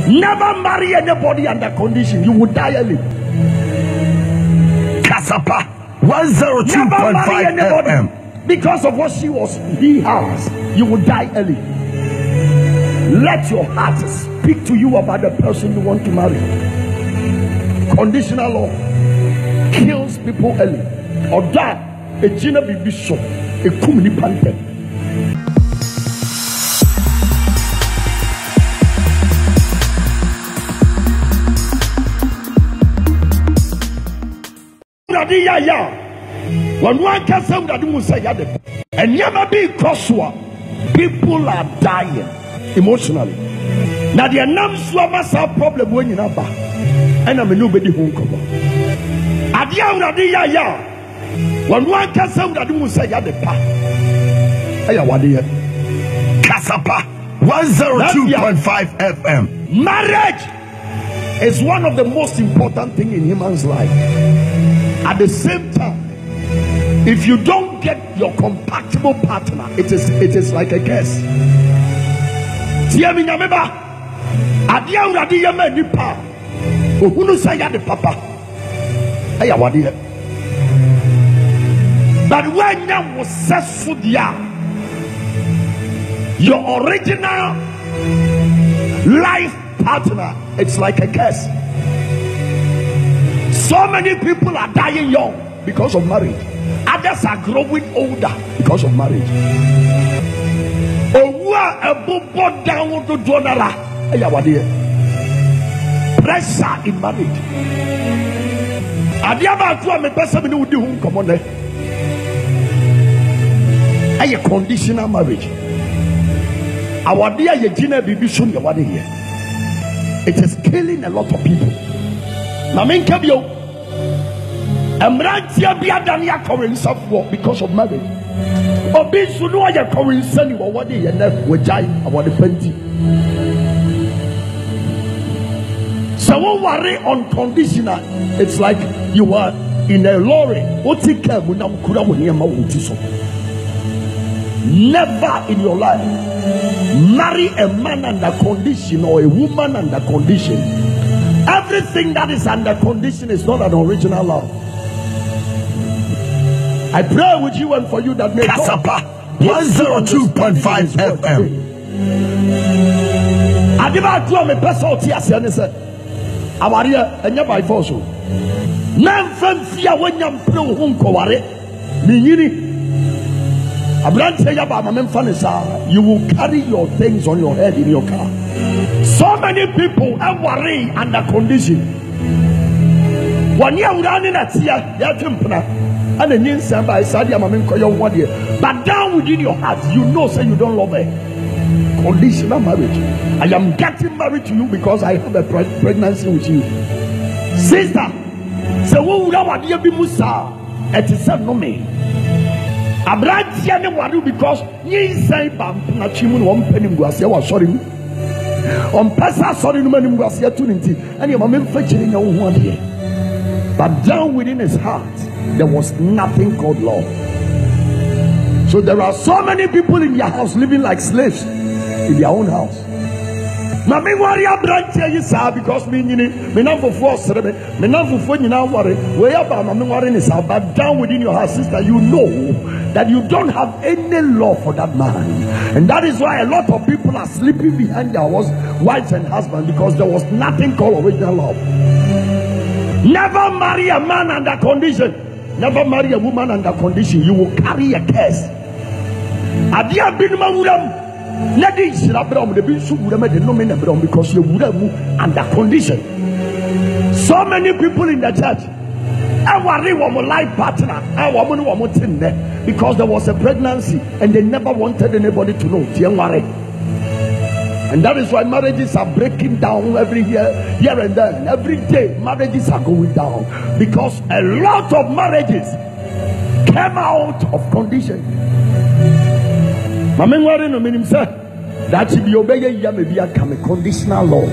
Never marry anybody under condition. You will die early. Kasapa 102.5 FM. Because of what he has, you will die early. Let your heart speak to you about the person you want to marry. Conditional love kills people early. Or that a Gina be so a kumini pante. When one can say that you say and never be crosswa, people are dying emotionally. Now the names must have problem when you know back, and I'm a nobody who come. When one can say that you say the pa, Kasapa 102.5 FM. Marriage is one of the most important things in human's life. At the same time, if you don't get your compatible partner, it is like a curse. But when you was successful, your original life partner, it's like a curse. So many people are dying young because of marriage. Others are growing older because of marriage. Pressure in marriage. A conditional marriage. It is killing a lot of people. Because of marriage. So don't worry unconditional. It's like you are in a lorry. Never in your life marry a man under condition or a woman under condition. Everything that is under condition is not an original love. I pray with you and for you that may Kasapa 102.5 FM. I never do a person and said, "Our and your by force." Nan from fear when you pro home coare. Mini you will carry your things on your head in your car. So many people are worrying under condition. When you are running at here, and then you say, but down within your heart, you know, say you don't love her. Conditional marriage. I am getting married to you because I have a pregnancy with you. Sister, so what would I be Musa? It is no me. Because you say, Nachimun, one penny was sorry. On Passa, sorry, no man was here to and your mom fetching your one here. But down within his heart, there was nothing called love. So there are so many people in your house living like slaves in their own house. Mami worry about because me not for force, me not for fun, you now worry. Where about Mami worry is but down within your house, sister, you know that you don't have any love for that man. And that is why a lot of people are sleeping behind their wives and husbands, because there was nothing called original love. Never marry a man under condition. Never marry a woman under condition. You will carry a curse. Adia bin mawuram. Nadi sirabram de bin suburam de no men because you would under condition. So many people in the church. I worry one life partner. I woman one thing there because there was a pregnancy and they never wanted anybody to know. And that is why marriages are breaking down every year, here and there. Every day, marriages are going down because a lot of marriages came out of condition. Mama worry no meaning sir that should be obeying ya maybe a conditional love.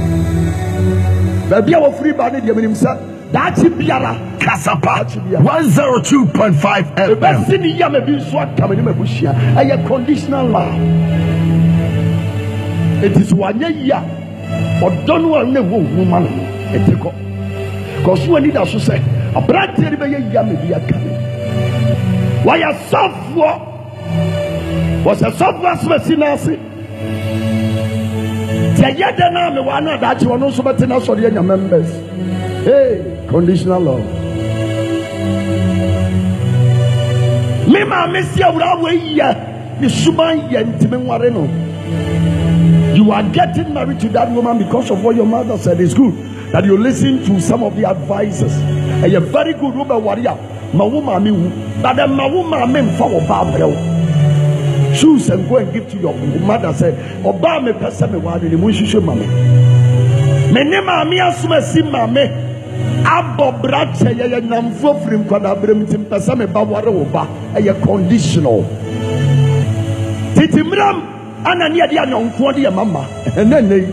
Baby our free body the meaning sir that should be a Kasapa 102.5 FM. Ya maybe swat coming me bushia a conditional love. It is 1 year don't want to woman and take up. Because you need us to say, a brand new yammy. Why a software was a software speciality? Tayadana, the one that you want also better now for your members. Hey, conditional love. Mima miss your way, the Suban Yentimen Wareno. You are getting married to that woman because of what your mother said. It's good that you listen to some of the advices. And you're very good woman warrior. My woman, but then my woman for Barbara. Choose and go and give to your mother. Say, Obama person me wadi ni mushishe mame. Mene mami asuma si mame. Abo brache ye namfo frim kwada brem tim person me ba ware oba. Eye conditional. Titimram ana ni ade anonko de mama. Enene.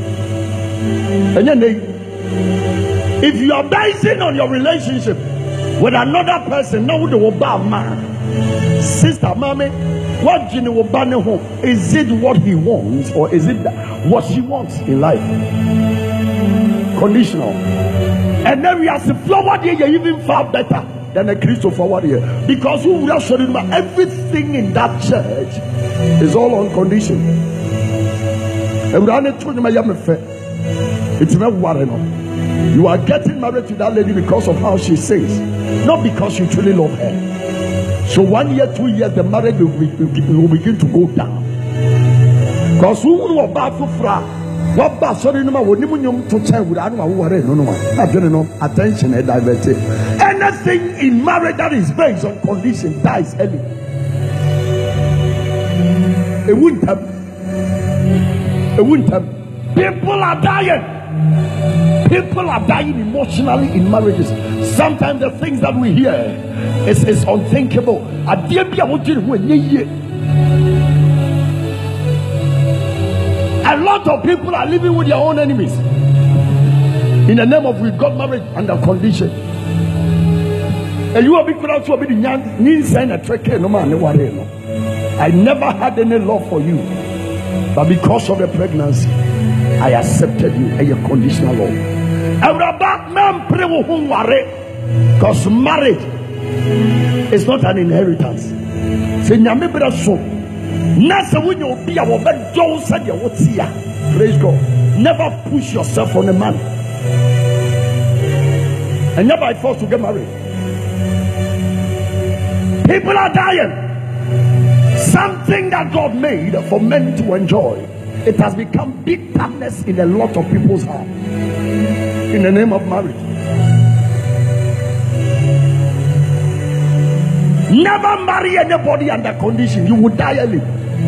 If you are basing on your relationship with another person, now the oba man. Sister mame, what you know about home? Is it what he wants or is it what she wants in life? Conditional. And then we have to flower there, you're even far better than a Christopher warrior. Because who would have shown him everything in that church is all on condition. And we are not told him it's not worrying. You are getting married to that lady because of how she says, not because you truly love her. So 1 year, 2 years, the marriage will begin to go down. Because who will about to fra? What bad sorry no more? To tell without no attention and diverted. Anything in marriage that is based on condition dies early. It wouldn't have. People are dying. People are dying emotionally in marriages. Sometimes the things that we hear is unthinkable. A lot of people are living with their own enemies in the name of we got married under condition. And you will be proud to be the no man. I never had any love for you, but because of the pregnancy, I accepted you and your conditional love. Because marriage is not an inheritance. Praise God. Never push yourself on a man. And never by force to get married. People are dying. Something that God made for men to enjoy, it has become bitterness in a lot of people's heart in the name of marriage. Never marry anybody under condition. You will die early.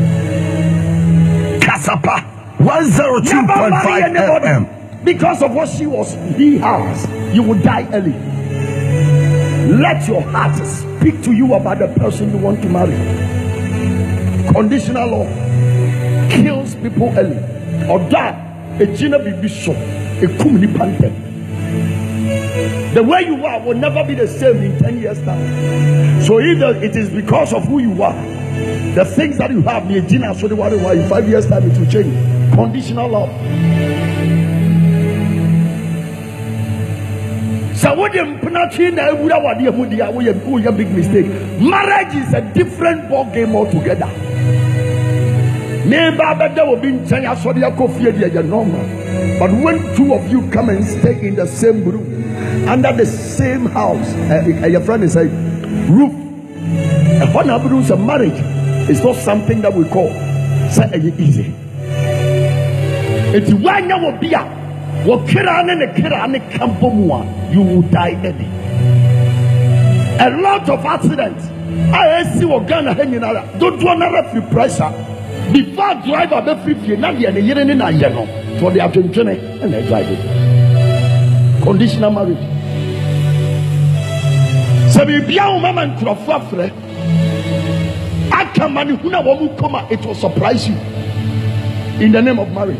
Kasapa 102.5 FM. Because of what he has, you will die early. Let your heart speak to you about the person you want to marry. Conditional love kills people early. Or that a gina be so a kumni pante. The way you are will never be the same in 10 years time. So either it is because of who you are, the things that you have, the gina so the worry why in 5 years time it will change. Conditional love. So what you a big mistake. Marriage is a different ball game altogether. But when two of you come and stay in the same room, under the same house, your friend is saying, roof. What happens in marriage is not something that we call easy. It's when you will be you will die early. A lot of accidents. I see what Ghana hanging out. Don't want to feel pressure. Before driver be free, now they are in a yellow. For the attention and they drive it. Conditional marriage. So if you are a man to a fafre, I can manipulate a woman come. It will surprise you. In the name of marriage.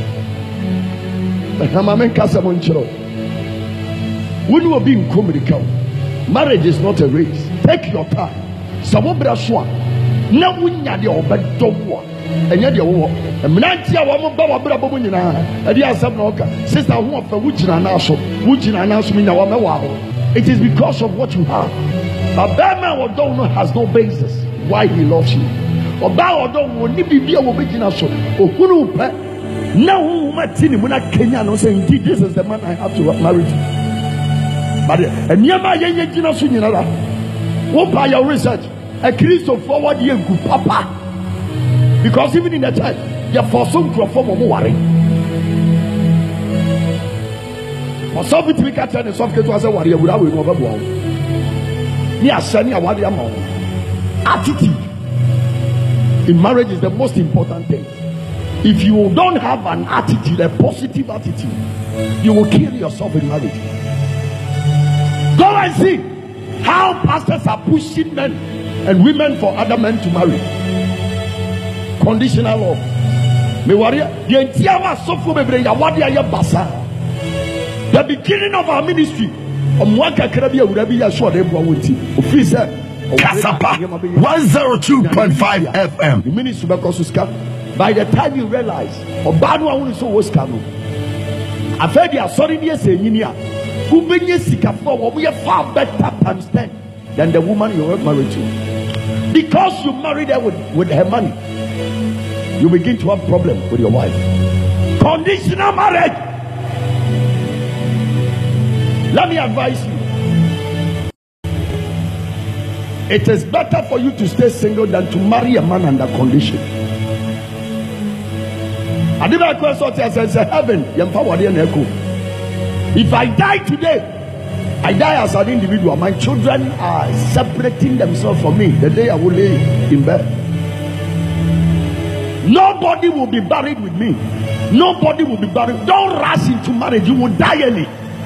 When you are being communicated, marriage is not a race. Take your time. na wunya de obedom enye de wo mnanti a wo ba wa bra bomu nyina e de asem na oka sister ho ofa wugina na so nya wo mewa ho. It is because of what you have. But that man what don't know has no basis why he loves you. Oba odon wo ni bibia wo begina so ohunu pe na wo matini mu na Kenya no say indeed this is the man I have to marry to. But eniama yenye gina so nyina la wo pa your research a Christ of forward ye good papa. Because even in the church, you for some to form of worry. For some people, we can't tell the soft to us a warrior without we over one. Near Sunny, a warrior amount. Attitude in marriage is the most important thing. If you don't have an attitude, a positive attitude, you will kill yourself in marriage. Go and see how pastors are pushing men and women for other men to marry. Conditional love. Me warrior, the entire sofu bebre ya wadi ya basa. The beginning of our ministry. Omwaka krabi ya urabi ya sure dem wonti. Ofisa Kasapa 102.5 FM. The ministry because ska. By the time you realize obanu awun so wo ska no. Afedi asori ni ese nyini a. Ubenye sika for wo ye far better times 10 than the woman you were married to. Because you married her with her money, you begin to have problem with your wife. Conditional marriage. Let me advise you. It is better for you to stay single than to marry a man under condition. I did my question as heaven. If I die today, I die as an individual. My children are separating themselves from me the day I will lay in bed. Nobody will be buried with me. Nobody will be buried. Don't rush into marriage. You will die early.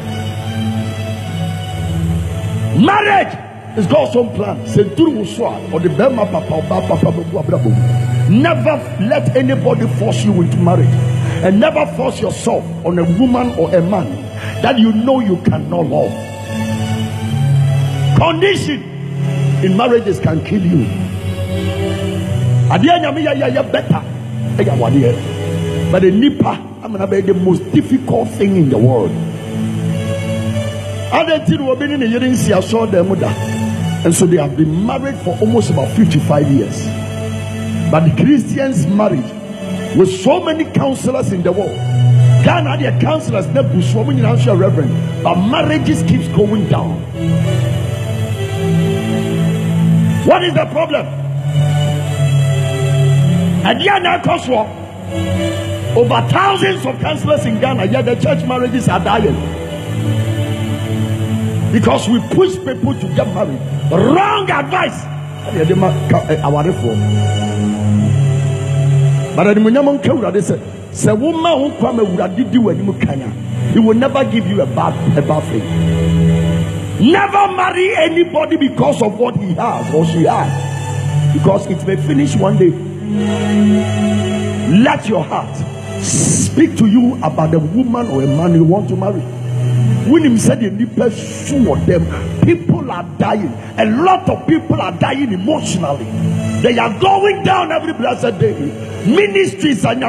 Marriage is God's own plan. Or the Bema Papa. Never let anybody force you into marriage. And never force yourself on a woman or a man that you know you cannot love. Condition in marriages can kill you. Better. But the nipa, I'm gonna be the most difficult thing in the world. And so they have been married for almost about 55 years. But the Christians married with so many counselors in the world. Ghana, their counselors, never reverend, but marriages keeps going down. What is the problem? Over thousands of counselors in Ghana, yet the church marriages are dying. Because we push people to get married. Wrong advice. Our reform. But at the moment, they said, woman who come he will never give you a bad thing. Never marry anybody because of what he has or she has. Because it may finish one day. Let your heart speak to you about the woman or a man you want to marry. When him said in the person of them, people are dying. A lot of people are dying emotionally. They are going down every blessed day. Ministries and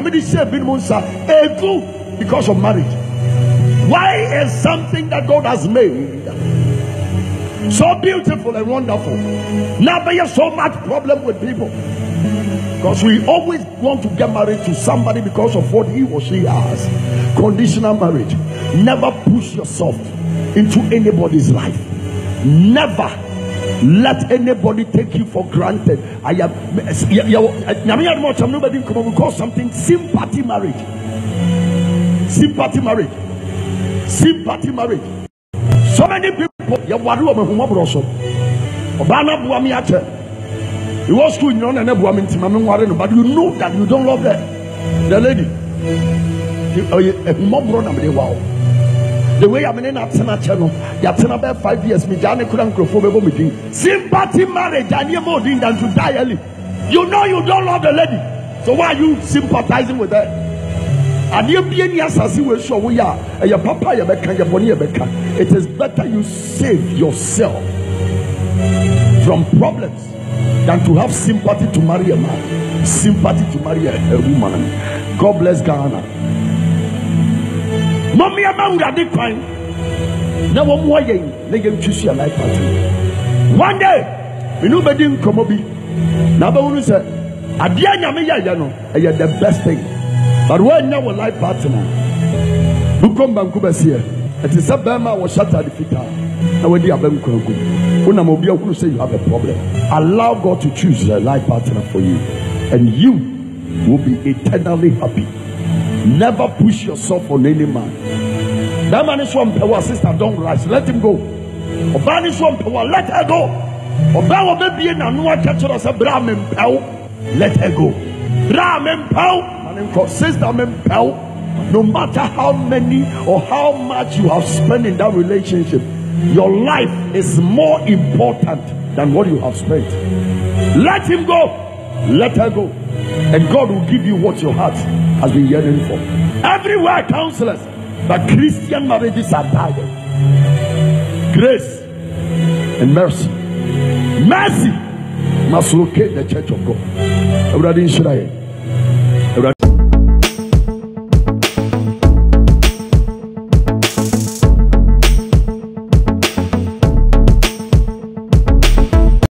because of marriage. Why is something that God has made so beautiful and wonderful now there's so much problem with people? Because we always want to get married to somebody because of what he or she has. Conditional marriage. Never push yourself into anybody's life. Never let anybody take you for granted. We call something sympathy marriage. Sympathy marriage. Sympathy marriage. So many people, you was school, but you know that you don't love the lady. The way I'm in a channel, you about 5 years. Sympathy marriage, and you're more than to die early. You know you don't love the lady, so why are you sympathizing with her? And you be any assassin will show we are your papa, your becca, your bonnie, your becca. It is better you save yourself from problems than to have sympathy to marry a man, sympathy to marry a woman. God bless Ghana. Mommy, I'm not the crime. Now, one more day, they can choose your life partner. One day, you know, but didn't come up. Now, I say, Adianya me ya no, the best thing. But when you have a life partner, who come back to see it is a Bama was shut at the fita. Now, when you have them come good, when I'm obvious, you say you have a problem. Allow God to choose a life partner for you, and you will be eternally happy. Never push yourself on any man. That man is one power, sister, don't rise. Let him go. Or man is one power, let her go. Or bow baby and no one catch us a Brahmin power. Let her go. Brahmin power, sister, power. No matter how many or how much you have spent in that relationship, your life is more important than what you have spent. Let him go. Let her go. And God will give you what your heart has been yearning for. Everywhere counselors, but Christian marriages are dying. Grace and mercy. Mercy must locate the church of God.